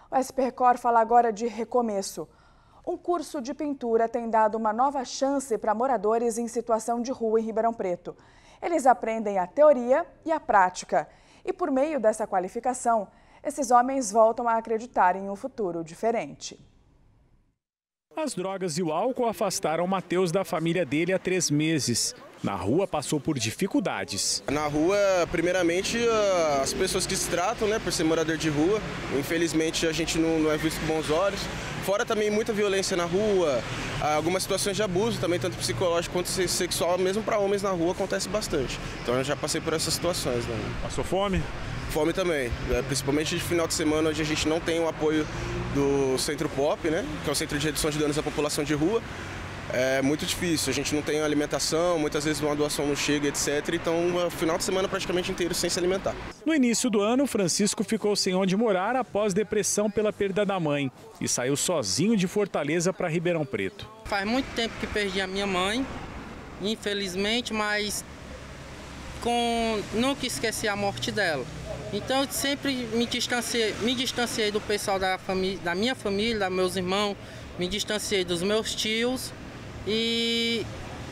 O SP Record fala agora de recomeço. Um curso de pintura tem dado uma nova chance para moradores em situação de rua em Ribeirão Preto. Eles aprendem a teoria e a prática. E por meio dessa qualificação, esses homens voltam a acreditar em um futuro diferente. As drogas e o álcool afastaram Matheus da família dele há 3 meses. Na rua passou por dificuldades. Na rua, primeiramente, as pessoas que se tratam, por ser morador de rua, infelizmente a gente não é visto com bons olhos. Fora também muita violência na rua, algumas situações de abuso, também tanto psicológico quanto sexual, mesmo para homens na rua, acontece bastante. Então eu já passei por essas situações. Passou fome? Fome também, principalmente de final de semana, onde a gente não tem o apoio do Centro Pop, que é o Centro de Redução de Danos à População de Rua. É muito difícil, a gente não tem alimentação, muitas vezes uma doação não chega, etc. Então, é o final de semana praticamente inteiro sem se alimentar. No início do ano, Francisco ficou sem onde morar após depressão pela perda da mãe e saiu sozinho de Fortaleza para Ribeirão Preto. Faz muito tempo que perdi a minha mãe, infelizmente, mas nunca esqueci a morte dela. Então, eu sempre me distanciei do pessoal da minha família, dos meus irmãos, me distanciei dos meus tios. E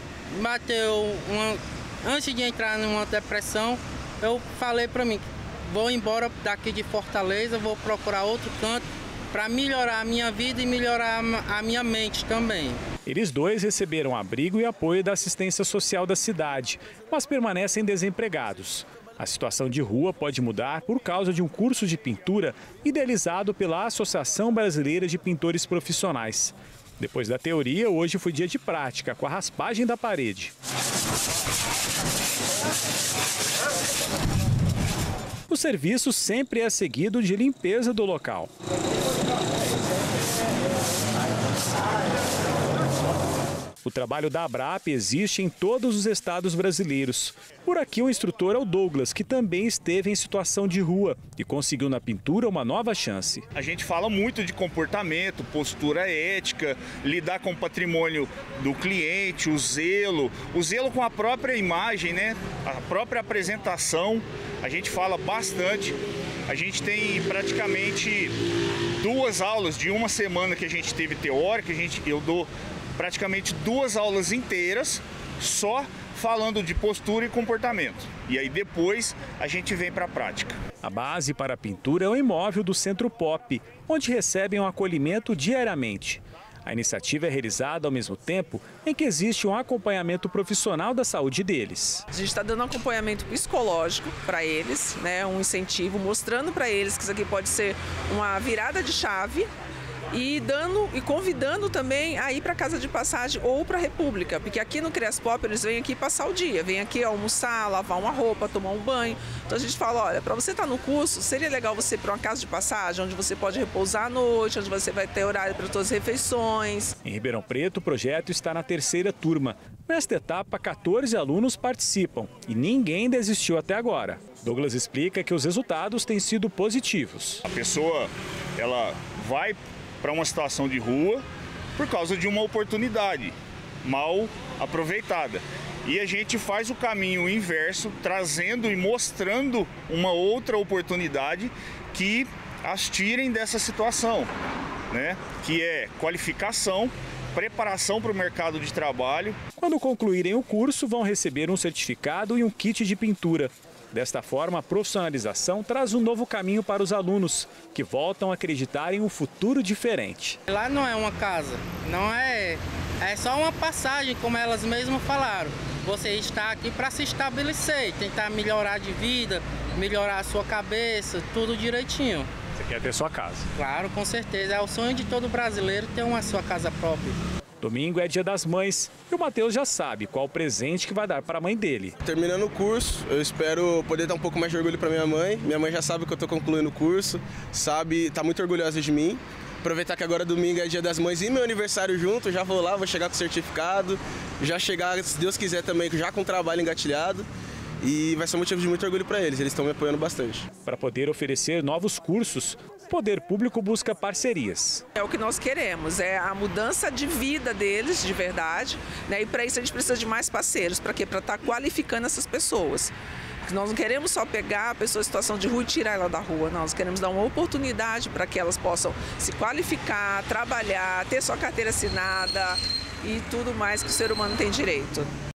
antes de entrar numa depressão, eu falei para mim, vou embora daqui de Fortaleza, vou procurar outro canto para melhorar a minha vida e melhorar a minha mente também. Eles dois receberam abrigo e apoio da assistência social da cidade, mas permanecem desempregados. A situação de rua pode mudar por causa de um curso de pintura idealizado pela Associação Brasileira de Pintores Profissionais. Depois da teoria, hoje foi dia de prática, com a raspagem da parede. O serviço sempre é seguido de limpeza do local. O trabalho da ABRAP existe em todos os estados brasileiros. Por aqui o instrutor é o Douglas, que também esteve em situação de rua e conseguiu na pintura uma nova chance. A gente fala muito de comportamento, postura ética, lidar com o patrimônio do cliente, o zelo com a própria imagem, a própria apresentação. A gente fala bastante. A gente tem praticamente 2 aulas de uma semana que a gente teve teórica, eu dou praticamente 2 aulas inteiras só falando de postura e comportamento. E aí depois a gente vem para a prática. A base para a pintura é o imóvel do Centro Pop, onde recebem um acolhimento diariamente. A iniciativa é realizada ao mesmo tempo em que existe um acompanhamento profissional da saúde deles. A gente está dando um acompanhamento psicológico para eles, um incentivo, mostrando para eles que isso aqui pode ser uma virada de chave. E convidando também a ir para casa de passagem ou para a República, porque aqui no Criaspop eles vêm aqui passar o dia, vêm aqui almoçar, lavar uma roupa, tomar um banho. Então a gente fala, olha, para você estar no curso, seria legal você ir para uma casa de passagem, onde você pode repousar à noite, onde você vai ter horário para todas as refeições. Em Ribeirão Preto, o projeto está na 3ª turma. Nesta etapa, 14 alunos participam e ninguém desistiu até agora. Douglas explica que os resultados têm sido positivos. A pessoa, ela vai para uma situação de rua por causa de uma oportunidade mal aproveitada. E a gente faz o caminho inverso, trazendo e mostrando uma outra oportunidade que as tirem dessa situação, que é qualificação, preparação para o mercado de trabalho. Quando concluírem o curso, vão receber um certificado e um kit de pintura. Desta forma, a profissionalização traz um novo caminho para os alunos, que voltam a acreditar em um futuro diferente. Lá não é uma casa, é só uma passagem, como elas mesmas falaram. Você está aqui para se estabelecer, tentar melhorar de vida, melhorar a sua cabeça, tudo direitinho. Você quer ter sua casa? Claro, com certeza. É o sonho de todo brasileiro ter uma sua casa própria. Domingo é Dia das Mães e o Matheus já sabe qual o presente que vai dar para a mãe dele. Terminando o curso, eu espero poder dar um pouco mais de orgulho para minha mãe. Minha mãe já sabe que eu estou concluindo o curso, está muito orgulhosa de mim. Aproveitar que agora domingo é Dia das Mães e meu aniversário junto, já vou lá, vou chegar com o certificado, já chegar, se Deus quiser também, já com o trabalho engatilhado. E vai ser um motivo de muito orgulho para eles estão me apoiando bastante. Para poder oferecer novos cursos, o poder público busca parcerias. É o que nós queremos, é a mudança de vida deles, de verdade, E para isso a gente precisa de mais parceiros, para quê? Para estar qualificando essas pessoas. Nós não queremos só pegar a pessoa em situação de rua e tirar ela da rua, não. Nós queremos dar uma oportunidade para que elas possam se qualificar, trabalhar, ter sua carteira assinada e tudo mais que o ser humano tem direito.